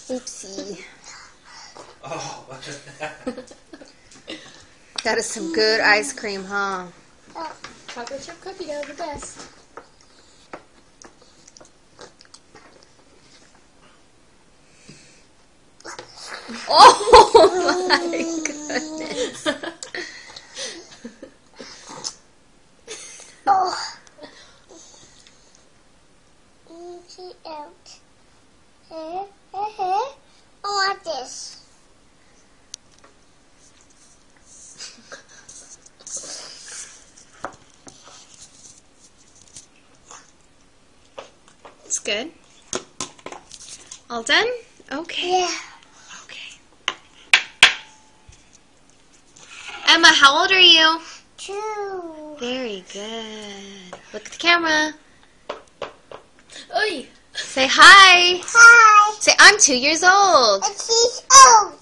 Oopsie. Oh. That is some good ice cream, huh? Chocolate chip cookie dough, the best. Oh my goodness. Oh. Easy out. I want this. It's good. All done? Okay. Yeah. Okay. Emma, how old are you? 2. Very good. Look at the camera. Oi! Say hi. Hi. Say, I'm 2 years old. And she's old.